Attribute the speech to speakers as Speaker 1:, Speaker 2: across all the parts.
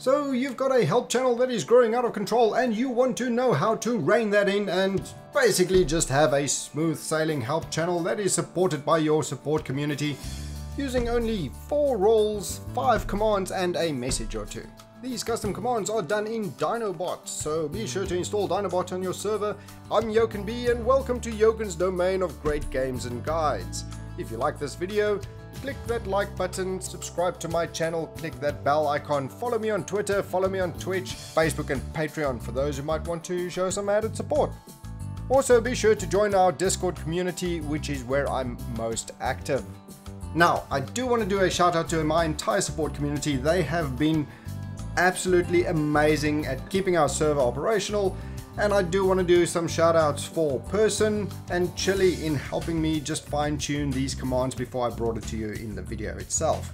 Speaker 1: So you've got a help channel that is growing out of control and you want to know how to rein that in and basically just have a smooth sailing help channel that is supported by your support community using only 4 roles, 5 commands and a message or 2. These custom commands are done in Dynobot, so be sure to install Dynobot on your server. I'm YokenB and welcome to Yoken's domain of great games and guides. If you like this video, click that like button, subscribe to my channel, click that bell icon, follow me on Twitter, follow me on Twitch, Facebook and Patreon for those who might want to show some added support. Also be sure to join our Discord community, which is where I'm most active. Now, I do want to do a shout out to my entire support community. They have been absolutely amazing at keeping our server operational, and I do want to do some shout outs for Person and Chili in helping me just fine tune these commands before I brought it to you in the video itself.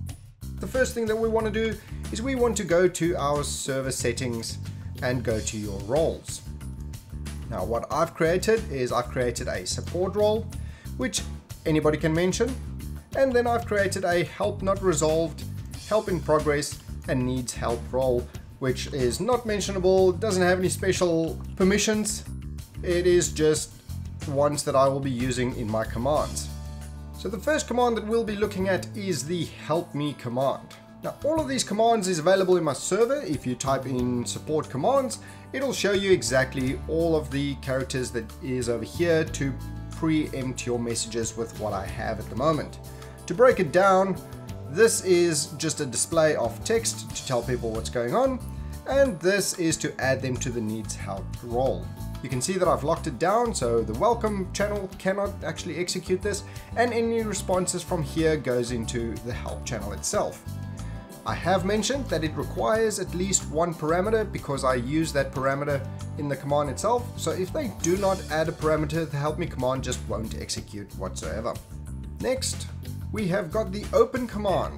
Speaker 1: The first thing that we want to do is we want to go to our server settings and go to your roles. Now what I've created is I've created a support role, which anybody can mention, and then I've created a help not resolved, help in progress and needs help role, which is not mentionable, doesn't have any special permissions. It is just ones that I will be using in my commands. So the first command that we'll be looking at is the help me command. Now all of these commands is available in my server. If you type in support commands, it'll show you exactly all of the characters that is over here to preempt your messages with what I have at the moment. To break it down, this is just a display of text to tell people what's going on, and this is to add them to the needs help role. You can see that I've locked it down, so the welcome channel cannot actually execute this, and any responses from here goes into the help channel itself. I have mentioned that it requires at least 1 parameter because I use that parameter in the command itself, so if they do not add a parameter, the help me command just won't execute whatsoever. Next, we have got the open command.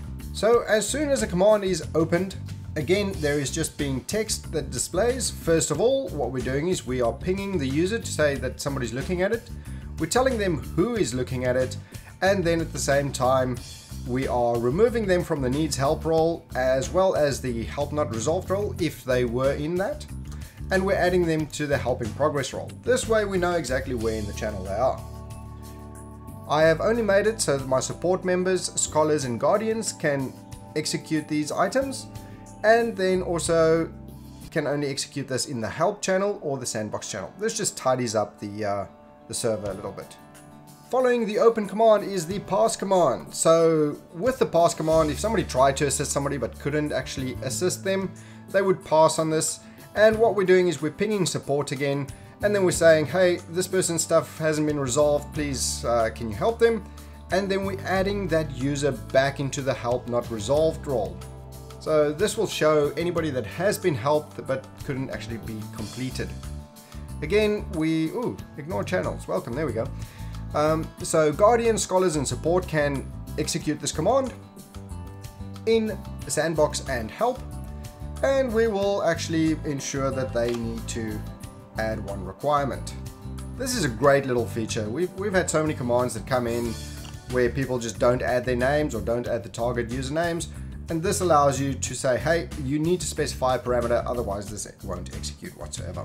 Speaker 1: So as soon as a command is opened, again there is just being text that displays. First of all, what we're doing is we are pinging the user to say that somebody's looking at it. We're telling them who is looking at it, and then at the same time we are removing them from the needs help role as well as the help not resolved role if they were in that, and we're adding them to the help in progress role. This way we know exactly where in the channel they are. I have only made it so that my support members, scholars and guardians can execute these items, and then also can only execute this in the help channel or the sandbox channel. This just tidies up the server a little bit. Following the open command is the pass command. So with the pass command, if somebody tried to assist somebody but couldn't actually assist them, they would pass on this. And what we're doing is we're pinging support again, and then we're saying, hey, this person's stuff hasn't been resolved, please can you help them? And then we're adding that user back into the help not resolved role. So this will show anybody that has been helped but couldn't actually be completed. Again, we ignore channels, welcome, there we go. So guardians, scholars and support can execute this command in the sandbox and help, and we will actually ensure that they need to add 1 requirement. This is a great little feature. We've had so many commands that come in where people just don't add their names or don't add the target usernames, and this allows you to say, hey, you need to specify a parameter, otherwise this won't execute whatsoever.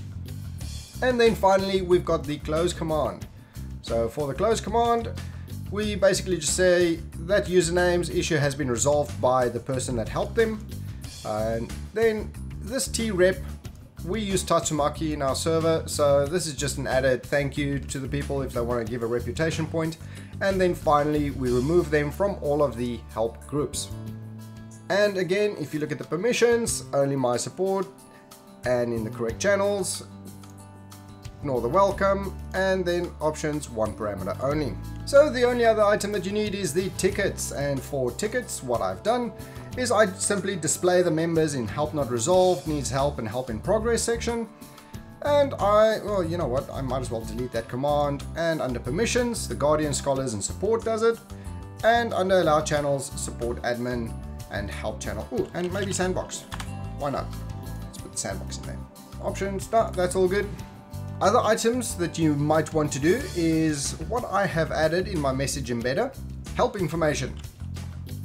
Speaker 1: And then finally we've got the close command. So for the close command, we basically just say that username's issue has been resolved by the person that helped them. And then this trep, we use Tatsumaki in our server, so this is just an added thank you to the people if they want to give a reputation point. And then finally we remove them from all of the help groups. And again, if you look at the permissions, only my support and in the correct channels, ignore the welcome, and then options 1 parameter only. So the only other item that you need is the tickets, and for tickets what I've done is I simply display the members in help not resolved, needs help and help in progress section. And well, you know what, I might as well delete that command, and under permissions, the guardian, scholars and support does it, and under allow channels, support admin and help channel, and maybe sandbox, why not, let's put the sandbox in there. Options, that's all good. Other items that you might want to do is what I have added in my message embedder, help information.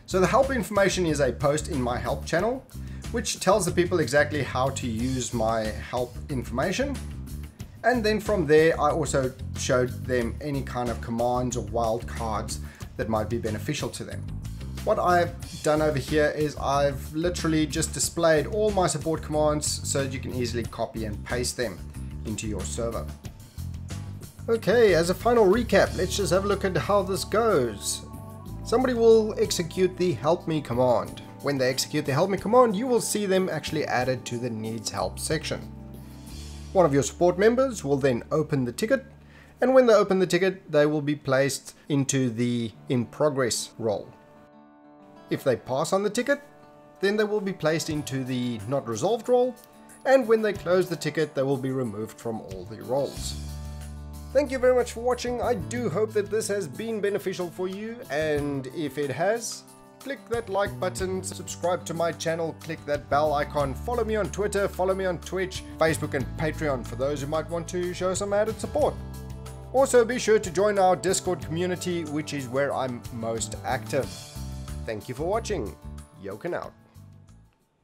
Speaker 1: So the help information is a post in my help channel, which tells the people exactly how to use my help information. And then from there, I also showed them any kind of commands or wildcards that might be beneficial to them. What I've done over here is I've literally just displayed all my support commands so that you can easily copy and paste them into your server. Okay, as a final recap, let's just have a look at how this goes. Somebody will execute the help me command. When they execute the help me command, you will see them actually added to the needs help section. One of your support members will then open the ticket, and when they open the ticket, they will be placed into the in progress role. If they pass on the ticket, then they will be placed into the not resolved role, and when they close the ticket, they will be removed from all the roles. Thank you very much for watching. I do hope that this has been beneficial for you, and if it has, click that like button, subscribe to my channel, click that bell icon, follow me on Twitter, follow me on Twitch, Facebook and Patreon for those who might want to show some added support. Also be sure to join our Discord community, which is where I'm most active. Thank you for watching. Yoken out.